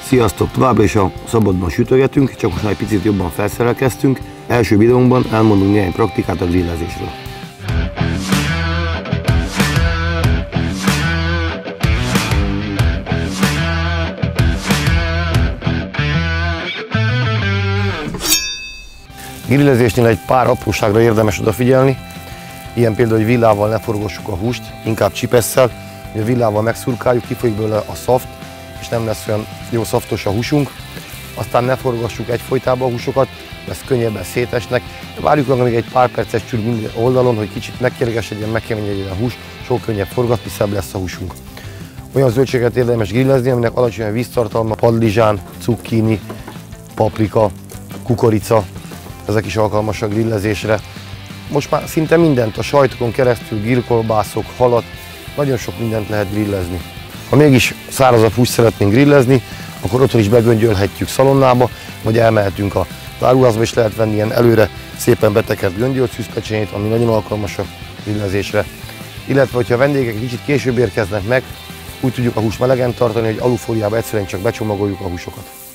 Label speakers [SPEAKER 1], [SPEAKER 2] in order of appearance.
[SPEAKER 1] Sziasztok! Továbbra is a szabadban sütögetünk, csak most már egy picit jobban felszerelkeztünk. Első videónkban elmondunk néhány praktikát a grillezésről. Grillezésnél egy pár apróságra érdemes odafigyelni. Ilyen például, hogy villával ne forgassuk a húst, inkább csipesszel. A villával megszurkáljuk, kifolyik belőle a szaft, és nem lesz olyan jó szaftos a húsunk. Aztán ne forgassuk egyfolytában a húsokat, mert könnyebben szétesnek. Várjuk meg még egy pár perces csürg minden oldalon, hogy kicsit megkérgesedjen, megkeményedjen a hús, sok könnyebb forgatni, szebb lesz a húsunk. Olyan zöldséget érdemes grillezni, aminek alacsony a víztartalma, padlizsán, cukkini, paprika, kukorica, ezek is alkalmasak grillezésre. Most már szinte mindent, a sajtokon keresztül, grillkolbászok, halat, nagyon sok mindent lehet grillezni. Ha mégis szárazabb húst szeretnénk grillezni, akkor otthon is begöngyölhetjük szalonnába, vagy elmehetünk a áruházba, és lehet venni ilyen előre szépen betekert göngyölt szűzpecsenyét, ami nagyon alkalmas a grillezésre. Illetve, hogyha a vendégek egy kicsit később érkeznek meg, úgy tudjuk a húst melegen tartani, hogy alufóliába egyszerűen csak becsomagoljuk a húsokat.